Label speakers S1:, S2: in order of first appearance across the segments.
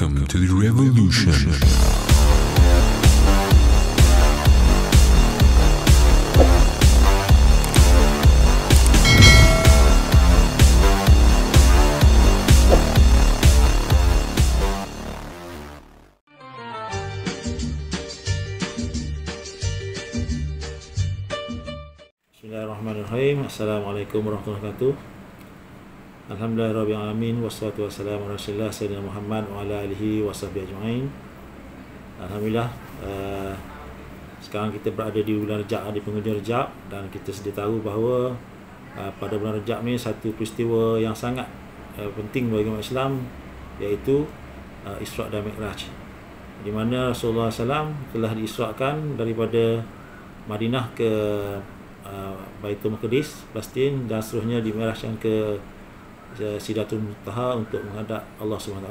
S1: Welcome to the revolution.
S2: Bismillahirrahmanirrahim. Assalamualaikum warahmatullahi wabarakatuh. Alhamdulillahirabbil alamin wassalatu wassalamu ala rasulillah sayyidina Muhammad wa ala alihi washabbihi ajmain. Alhamdulillah, sekarang kita berada di bulan Rejab, di penghujung Rejab, dan kita sedia tahu bahawa pada bulan Rejab ni satu peristiwa yang sangat penting bagi umat Islam, iaitu Isra' dan Mi'raj, di mana Rasulullah SAW telah diisrakan daripada Madinah ke Baitul Maqdis, Palestin, dan seterusnya di Mi'rajkan ke Sidratul Muntaha untuk menghadap Allah SWT.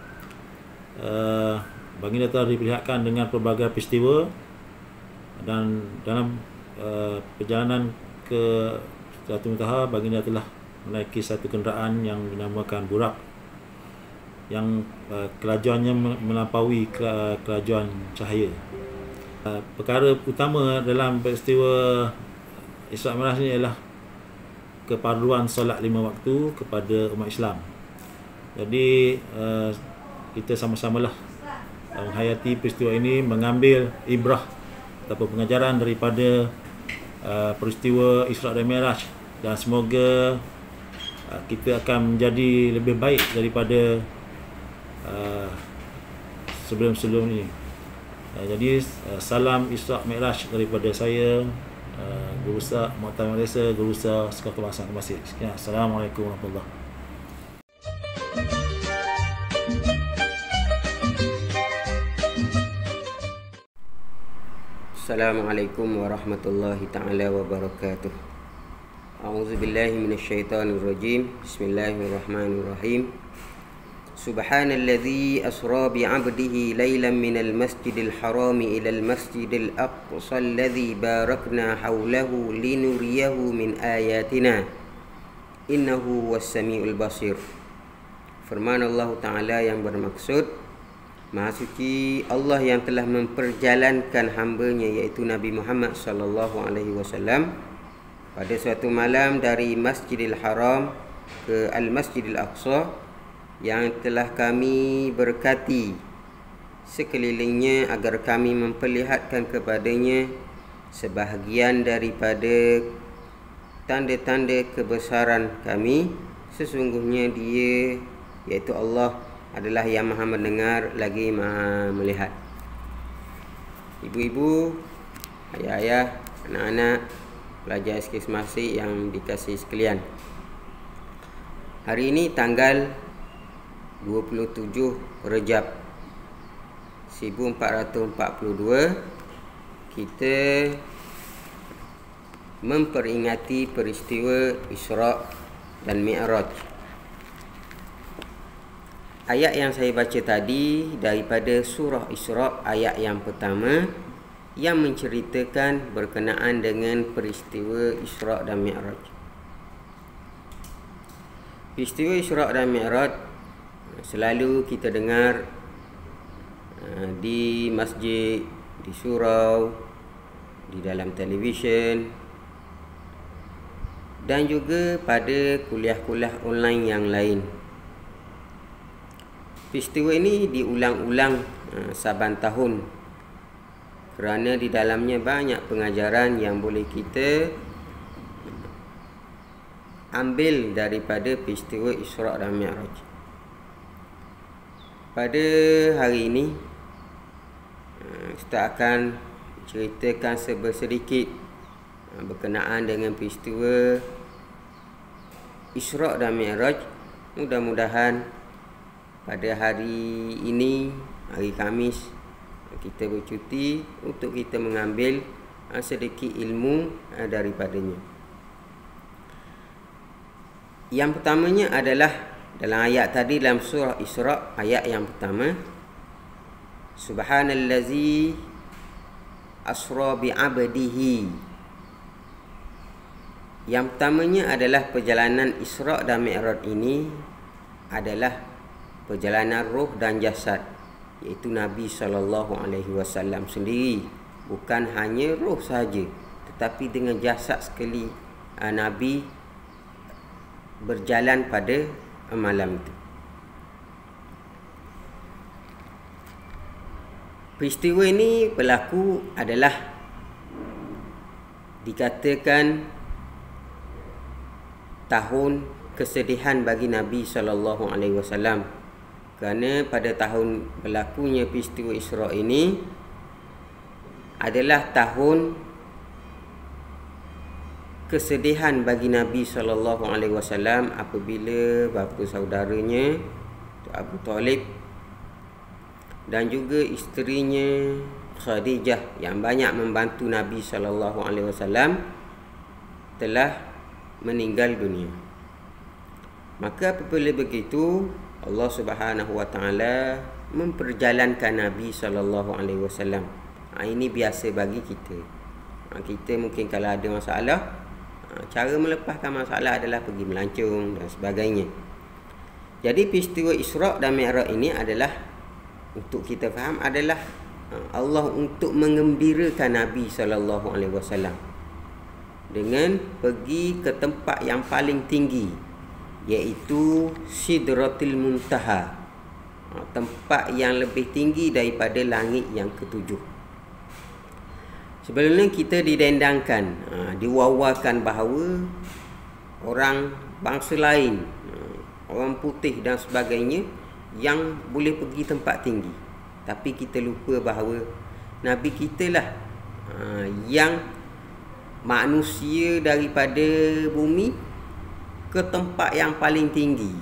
S2: Baginda telah diperlihatkan dengan pelbagai peristiwa, dan dalam perjalanan ke Sidratul Muntaha, baginda telah menaiki satu kenderaan yang dinamakan Burak, yang kelajuannya melampaui kelajuan cahaya. Perkara utama dalam peristiwa Isra' Mi'raj ni ialah keperluan solat 5 waktu kepada umat Islam. Jadi kita sama-samalah menghayati peristiwa ini, mengambil ibrah ataupun pengajaran daripada peristiwa Isra' dan Mi'raj, dan semoga kita akan menjadi lebih baik daripada sebelum-sebelum ini. Jadi salam Isra' Mi'raj daripada saya, Guru Besar Mu'tamar Malaysia, Guru Besar Sekolah Kebangsaan Kemasih. Sekian, Assalamualaikum warahmatullahi wabarakatuh.
S3: Assalamualaikum warahmatullahi ta'ala wabarakatuh. A'udzubillahi minasyaitanirrajim. Bismillahirrahmanirrahim. Subhanalladzi asra bi'abdihi laylan minal masjidil harami ilal masjidil aqsa alladzi barakna hawlahu linuriyahu min ayatina innahu was-sami'ul basir. Firman Allah Ta'ala yang bermaksud, Maha suci Allah yang telah memperjalankan hamba-Nya, iaitu Nabi Muhammad sallallahu alaihi wasallam, pada suatu malam dari Masjidil Haram ke Al-Masjidil Aqsa, yang telah kami berkati sekelilingnya agar kami memperlihatkan kepadanya sebahagian daripada tanda-tanda kebesaran kami. Sesungguhnya Dia, iaitu Allah, adalah yang maha mendengar lagi maha melihat. Ibu-ibu, ayah-ayah, anak-anak, pelajar SK yang dikasihi sekalian, hari ini tanggal 27 Rejab 1442, kita memperingati peristiwa Isra' dan Mi'raj. Ayat yang saya baca tadi daripada surah Isra' ayat yang pertama, yang menceritakan berkenaan dengan peristiwa Isra' dan Mi'raj. Peristiwa Isra' dan Mi'raj selalu kita dengar di masjid, di surau, di dalam televisyen, dan juga pada kuliah-kuliah online yang lain. Peristiwa ini diulang-ulang saban tahun, kerana di dalamnya banyak pengajaran yang boleh kita ambil daripada peristiwa Isra' dan Mi'raj. Pada hari ini kita akan ceritakan sedikit berkenaan dengan peristiwa Isra' dan Mi'raj. Mudah-mudahan pada hari ini, hari Khamis, kita bercuti untuk kita mengambil sedikit ilmu daripadanya. Yang pertamanya adalah dalam ayat tadi, dalam surah Isra' ayat yang pertama, Subhanallazi asra bi'abdihi. Yang pertamanya adalah perjalanan Isra' dan Mi'raj ini adalah perjalanan roh dan jasad, iaitu Nabi SAW sendiri. Bukan hanya roh saja, tetapi dengan jasad sekali Nabi berjalan pada malam itu. Peristiwa ini berlaku adalah dikatakan tahun kesedihan bagi Nabi SAW, kerana pada tahun berlakunya peristiwa Isra ini adalah tahun kesedihan bagi Nabi SAW apabila bapa saudaranya Abu Talib dan juga isterinya Khadijah yang banyak membantu Nabi SAW telah meninggal dunia. Maka apabila begitu, Allah Subhanahu Wa Taala memperjalankan Nabi SAW. Ini biasa bagi kita. Kita mungkin kalau ada masalah, cara melepaskan masalah adalah pergi melancong dan sebagainya. Jadi peristiwa Isra dan Mi'raj ini adalah, untuk kita faham, adalah Allah untuk mengembirakan Nabi SAW dengan pergi ke tempat yang paling tinggi, iaitu Sidratul Muntaha, tempat yang lebih tinggi daripada langit yang ketujuh. Sebelumnya kita didendangkan, diwawakan bahawa orang bangsa lain, orang putih dan sebagainya, yang boleh pergi tempat tinggi. Tapi kita lupa bahawa Nabi kita lah yang manusia daripada bumi ke tempat yang paling tinggi.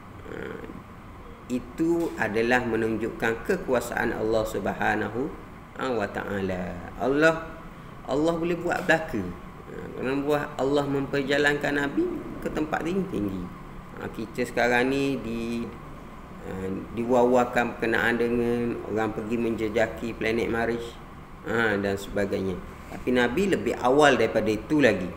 S3: Itu adalah menunjukkan kekuasaan Allah Subhanahu Wa Taala. Allah boleh buat belaka. Allah memperjalankan Nabi ke tempat tinggi. Kita sekarang ni diwawakan berkenaan dengan orang pergi menjejaki planet Mars dan sebagainya. Tapi Nabi lebih awal daripada itu lagi.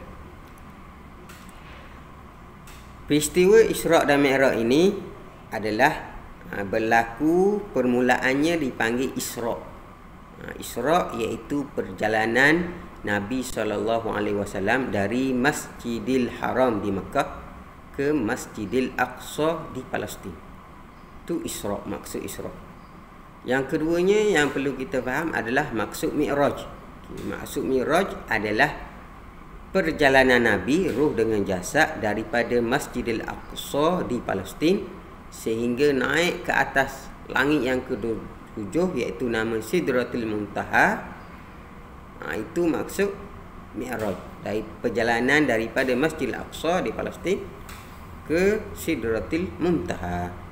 S3: Peristiwa Isra dan Mi'raj ini adalah berlaku, permulaannya dipanggil Isra. Isra iaitu perjalanan Nabi SAW dari Masjidil Haram di Mekah ke Masjidil Aqsa di Palestin. Itu Isra, maksud Isra. Yang keduanya yang perlu kita faham adalah maksud Mi'raj. Maksud Mi'raj adalah perjalanan Nabi ruh dengan jasad daripada Masjidil Aqsa di Palestin sehingga naik ke atas langit yang ketujuh, iaitu nama Sidratul Muntaha. Itu maksud Mi'raj, dari perjalanan daripada Masjidil Aqsa di Palestin ke Sidratul Muntaha.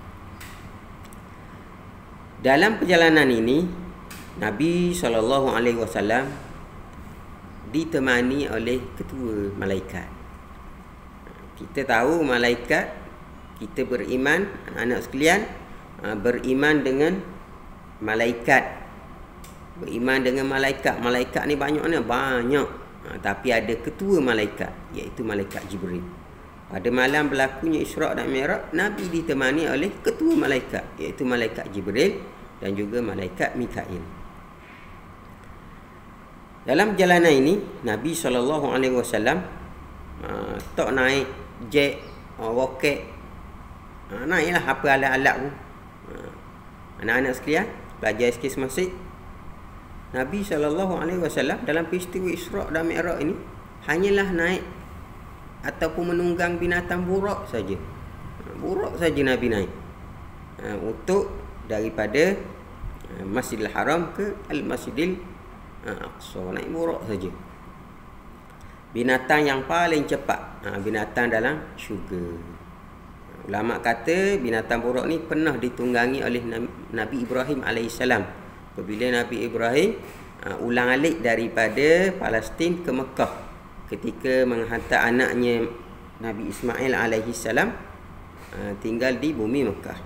S3: Dalam perjalanan ini Nabi SAW ditemani oleh ketua malaikat. Kita tahu malaikat, kita beriman, anak-anak sekalian, beriman dengan malaikat. Beriman dengan malaikat. Malaikat ni banyak mana? Banyak. Tapi ada ketua malaikat, iaitu malaikat Jibril. Pada malam berlakunya Isra dan Mi'raj, Nabi ditemani oleh ketua malaikat, iaitu malaikat Jibril dan juga malaikat Mikail. Dalam perjalanan ini Nabi SAW tak naik jet, roket, naiklah apa alat-alat pun. Anak-anak sekalian, pelajar SK Semasih, Nabi SAW dalam peristiwa Isra dan Mi'raj ini hanyalah naik ataupun menunggang binatang burak saja. Burak saja Nabi naik untuk daripada Masjidil Haram ke Al-Masjidil Aqsa. Naik burak saja. Binatang yang paling cepat, binatang dalam syurga. Ulama kata binatang burak ni pernah ditunggangi oleh Nabi Ibrahim AS. Apabila Nabi Ibrahim ulang-alik daripada Palestin ke Mekah, ketika menghantar anaknya Nabi Ismail AS tinggal di bumi Mekah.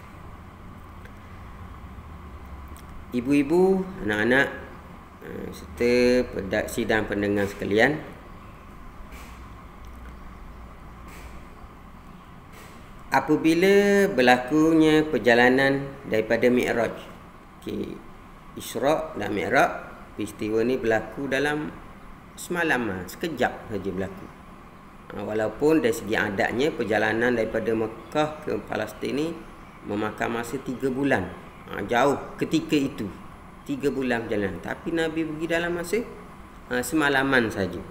S3: Ibu-ibu, anak-anak serta sidang pendengar sekalian, apabila berlakunya perjalanan daripada Mi'raj. Isra' dan Mi'raj, peristiwa ni berlaku dalam semalaman, sekejap saja berlaku. Walaupun dari segi adatnya perjalanan daripada Mekah ke Palestin ni memakan masa 3 bulan. Jauh ketika itu 3 bulan perjalanan, tapi Nabi pergi dalam masa semalaman saja.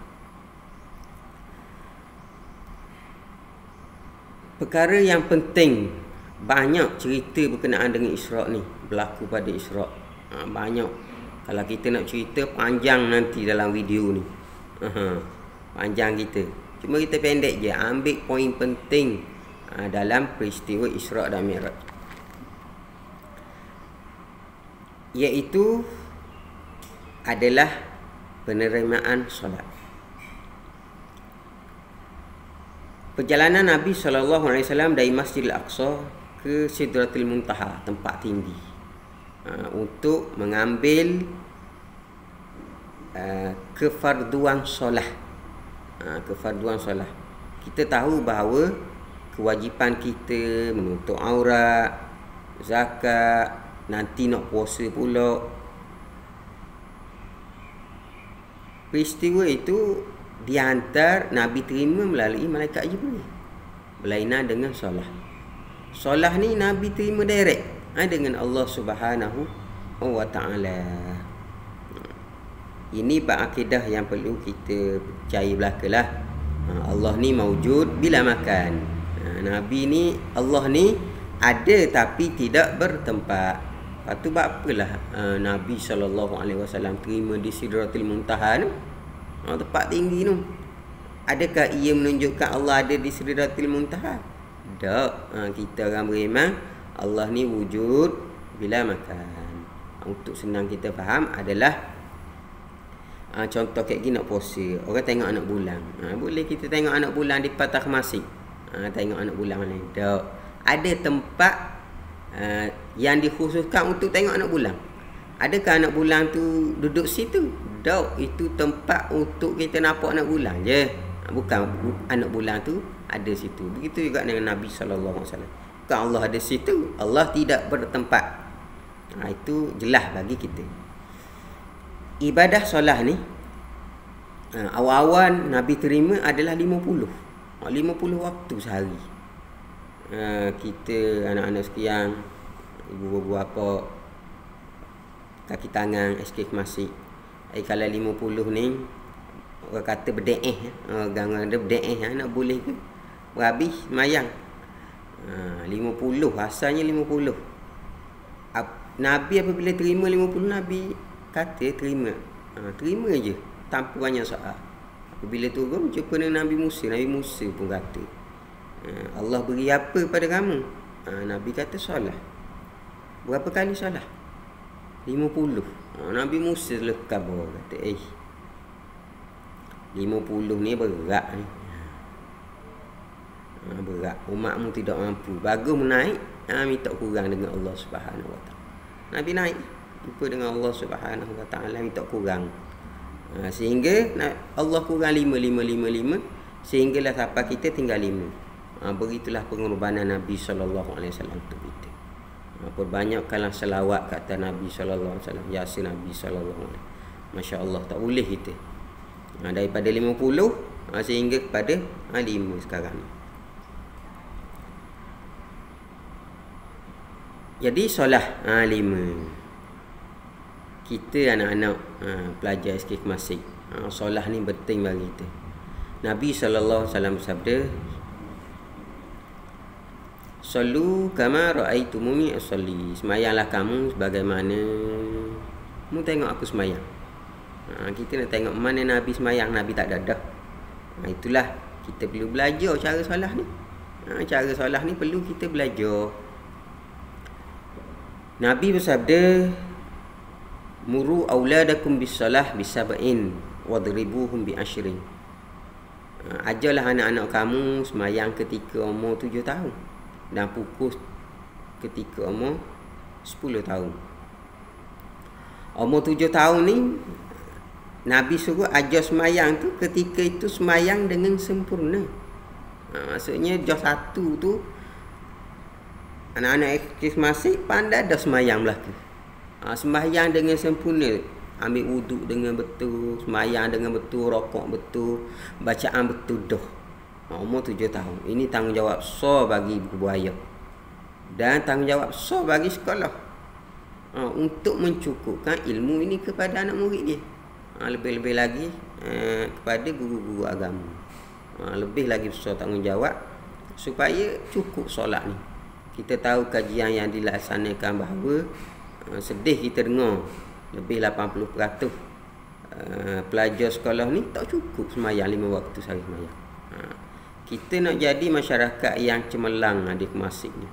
S3: Perkara yang penting, banyak cerita berkenaan dengan Isra' ni berlaku pada Isra'. Banyak. Kalau kita nak cerita panjang nanti dalam video ni. Panjang kita. Cuma kita pendek je, ambil poin penting dalam peristiwa Isra' dan Mi'raj. Iaitu adalah penerimaan solat. Perjalanan Nabi SAW dari Masjidil Aqsa ke Sidratul Muntaha, tempat tinggi, untuk mengambil kefarduan solat. Kefarduan solat. Kita tahu bahawa kewajipan kita menutup aurat, zakat, nanti nak puasa pula. Peristiwa itu dihantar, Nabi terima melalui malaikat Jibril, berlainan dengan solat. Solat ni Nabi terima direct dengan Allah Subhanahu wa Ta'ala. Ini akidah yang perlu kita percaya belakalah. Allah ni maujud bila makan. Nabi ni, Allah ni ada tapi tidak bertempat. Lepas tu apalah Nabi SAW terima di Sidratul Muntaha tu, tempat tinggi tu. Adakah ia menunjukkan Allah ada di Sidratul Muntaha? Tak. Kita orang beriman Allah ni wujud bila makan. Untuk senang kita faham adalah contoh kayak gini, nak puasa, orang tengok anak bulan. Boleh kita tengok anak bulan di Patah Masjid. Tengok anak bulan mana? Tak. Ada tempat yang dikhususkan untuk tengok anak bulan. Adakah anak bulan tu duduk situ? Tak. Itu tempat untuk kita nampak anak bulan je. Bukan anak bulan tu ada situ. Begitu juga dengan Nabi SAW. Bukan Allah ada situ, Allah tidak bertempat. Itu jelas bagi kita. Ibadah solat ni awal-awal Nabi terima adalah 50 waktu sehari. Kita anak-anak sekian, ibu bapa, kaki tangan SK masjid. Kalau 50 ni orang kata berde'eh, orang ada berde'eh, nak boleh ke berhabis mayang. 50 asalnya 50. Nabi apabila terima 50, Nabi kata terima. Terima je tanpa banyak soal. Apabila turun jumpa dengan Nabi Musa pun kata, Allah beri apa pada kamu? Nabi kata solat. Berapa kali solat? 50. Nabi Musa lekab kata, 50 ni berat ni. Berat. Umatmu tidak mampu. Bagus menaik, minta kurang dengan Allah Subhanahu Wa Ta'ala. Nabi naik jumpa dengan Allah Subhanahu Wa Ta'ala, minta kurang. Sehingga Allah kurang 5 sehinggalah sampai kita tinggal 5. Begitulah pengorbanan Nabi SAW untuk kita. Perbanyakkanlah selawat kata Nabi SAW, Yasin Nabi SAW. Masya Allah, tak boleh kita. Daripada 50 sehingga kepada 5 sekarang. Jadi solat 5. Kita anak-anak pelajar SK Masjid, solat ni penting bagi kita. Nabi SAW bersabda, "Sallu kama ra'aitumuni usolli." Semayanglah kamu sebagaimana kamu tengok aku semayang. Kita nak tengok mana Nabi semayang, Nabi tak dadah. Itulah kita perlu belajar cara solat ni. Cara solat ni perlu kita belajar. Nabi bersabda, "Muru auladakum bis-salah bi-sab'in wadribuhum bi-ashrin." Ajarlah anak-anak kamu semayang ketika umur 7 tahun dan pukul ketika umur 10 tahun. Umur 7 tahun ni Nabi suruh ajar semayang tu ketika itu semayang dengan sempurna. Maksudnya juz 1 tu anak-anak masih pandai dah sembahyang belaka. Sembahyang dengan sempurna, ambil wuduk dengan betul, sembahyang dengan betul, rokok betul, bacaan betul dah. Umur 7 tahun. Ini tanggungjawab besar bagi ibu ayah dan tanggungjawab besar bagi sekolah untuk mencukupkan ilmu ini kepada anak murid dia. Lebih-lebih lagi kepada guru-guru agama. Lebih lagi besar tanggungjawab supaya cukup solat ni. Kita tahu kajian yang dilaksanakan bahawa sedih kita dengar lebih 80% pelajar sekolah ni tak cukup sembahyang 5 waktu sehari sembahyang. Kita nak jadi masyarakat yang cemerlang di masjid ni.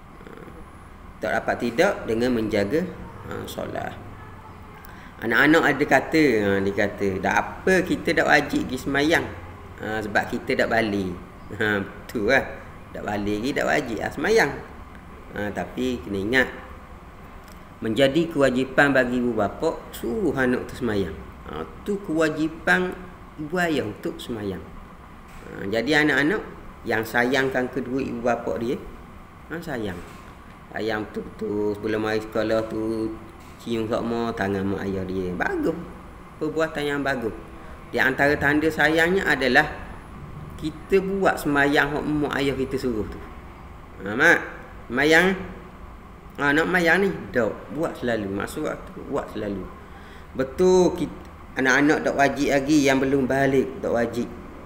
S3: Tak dapat tidak dengan menjaga solat. Anak-anak ada kata, dia kata, dah apa kita dah wajib pergi sembahyang. Sebab kita dah balik. Betul lah. Dah balik lagi dah wajib sembahyang. Tapi kena ingat, menjadi kewajipan bagi ibu bapa suruh anak tu sembahyang. Tu kewajipan ibu ayah untuk sembahyang. Jadi anak-anak yang sayangkan kedua ibu bapa dia, sayang betul-betul sebelum mari sekolah tu cium sama tangan mak ayah dia. Bagus. Perbuatan yang bagus. Di antara tanda sayangnya adalah kita buat sembahyang hak mak ayah kita suruh tu. Mak, sembahyang. Nak sembahyang ni, dak buat selalu. Masuk waktu buat selalu. Betul anak-anak tak wajib lagi yang belum balik, tak wajib.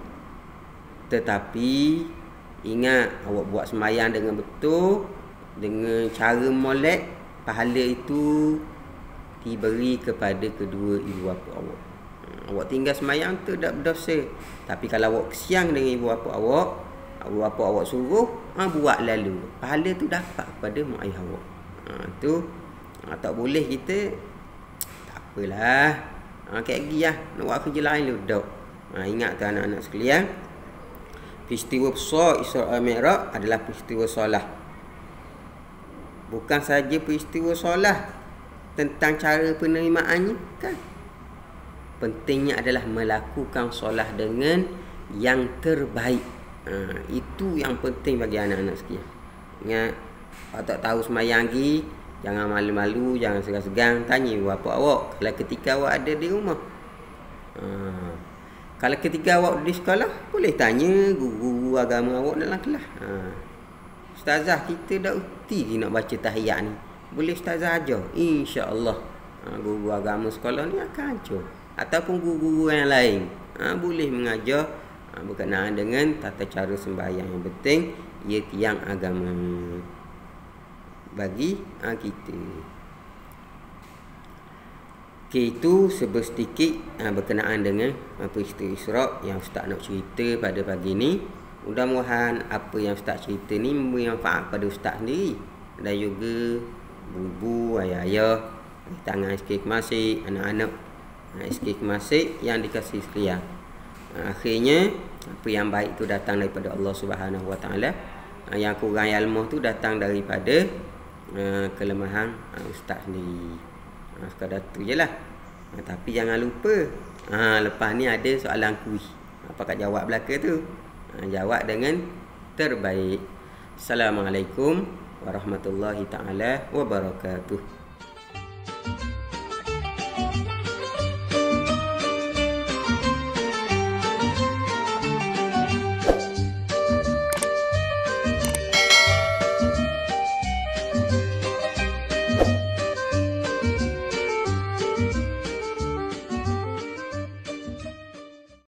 S3: Tetapi ingat, awak buat sembahyang dengan betul, dengan cara molek, pahala itu diberi kepada kedua ibu bapa awak. Awak tinggal sembahyang tu tak berdosa. Tapi kalau awak kesian dengan ibu bapa awak, ibu bapa awak suruh, buat lalu, pahala tu dapat kepada mak ayah awak. Tu tak boleh kita tak apalah. Kayak gini lah, nak buat kerja lain lu dak. Ingat tu anak-anak sekalian, peristiwa besar Isra' Mi'raj adalah peristiwa solat. Bukan saja peristiwa solat tentang cara penerimaannya, kan? Pentingnya adalah melakukan solat dengan yang terbaik. Itu yang penting bagi anak-anak sekalian. Ingat, kalau tak tahu sembahyang lagi, jangan malu-malu, jangan segan-segan, tanya ibu bapa awak kalau ketika awak ada di rumah. Kalau ketika awak di sekolah, boleh tanya guru agama awak dalam kelas. Ustazah, kita dah uti nak baca tahiyat ni, boleh ustazah ajar? InsyaAllah guru agama sekolah ni akan ajar. Ataupun guru-guru yang lain boleh mengajar berkenaan dengan tata cara sembahyang yang penting, ia tiang agama bagi kita. Itu sedikit berkenaan dengan peristiwa Isra' yang Ustaz nak cerita pada pagi ni. Mudah-mudahan apa yang Ustaz cerita ni memberi manfaat pada Ustaz sendiri dan juga ibu, ayah-ayah, tangan SK Kemasik, anak-anak SK Kemasik yang dikasihi sekalian. Akhirnya apa yang baik tu datang daripada Allah Subhanahu Wa Taala. Yang kurang ilmu tu datang daripada kelemahan Ustaz sendiri. Sekadar tu je lah. Tapi jangan lupa, lepas ni ada soalan kuis. Apakah jawab belaka tu? Jawab dengan terbaik. Assalamualaikum warahmatullahi taala wabarakatuh.